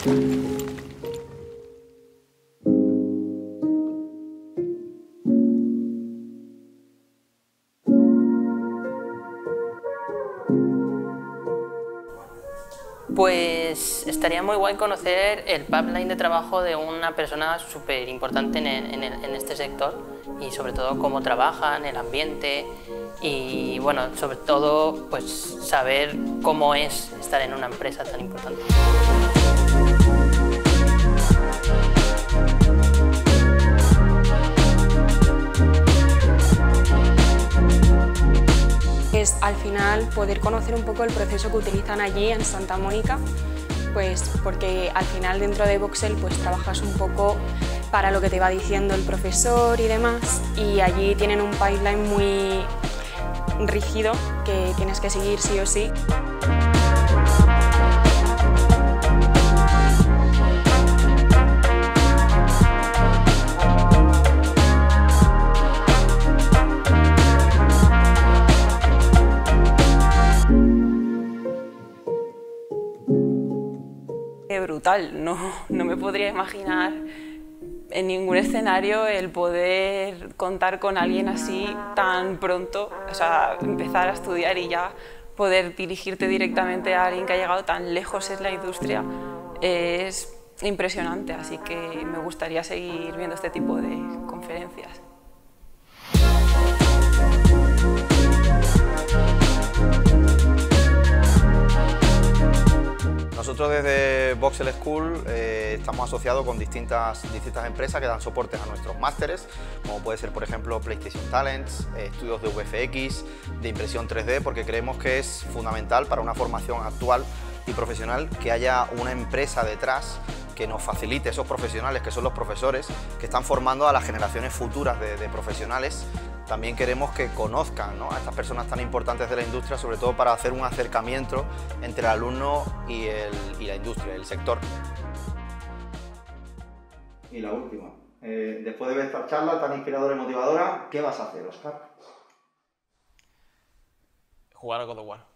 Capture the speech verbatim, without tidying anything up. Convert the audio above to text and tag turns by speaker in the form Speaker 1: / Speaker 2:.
Speaker 1: Pues estaría muy guay conocer el pipeline de trabajo de una persona súper importante en, en, en este sector y sobre todo cómo trabajan, el ambiente y bueno, sobre todo pues saber cómo es estar en una empresa tan importante.
Speaker 2: Es al final poder conocer un poco el proceso que utilizan allí en Santa Mónica, pues porque al final dentro de Voxel pues trabajas un poco para lo que te va diciendo el profesor y demás, y allí tienen un pipeline muy rígido que tienes que seguir sí o sí.
Speaker 3: Brutal, no, no me podría imaginar en ningún escenario el poder contar con alguien así tan pronto, o sea, empezar a estudiar y ya poder dirigirte directamente a alguien que ha llegado tan lejos en la industria es impresionante, así que me gustaría seguir viendo este tipo de conferencias.
Speaker 4: Nosotros desde Voxel School eh, estamos asociados con distintas, distintas empresas que dan soportes a nuestros másteres, como puede ser por ejemplo PlayStation Talents, eh, estudios de V F X, de impresión tres D, porque creemos que es fundamental para una formación actual y profesional que haya una empresa detrás que nos facilite esos profesionales que son los profesores que están formando a las generaciones futuras de, de profesionales. También queremos que conozcan, ¿no?, a estas personas tan importantes de la industria, sobre todo para hacer un acercamiento entre el alumno y, el, y la industria, el sector. Y la última, eh, después de ver esta charla tan inspiradora y motivadora, ¿qué vas a hacer, Óscar?
Speaker 5: Jugar a God of War.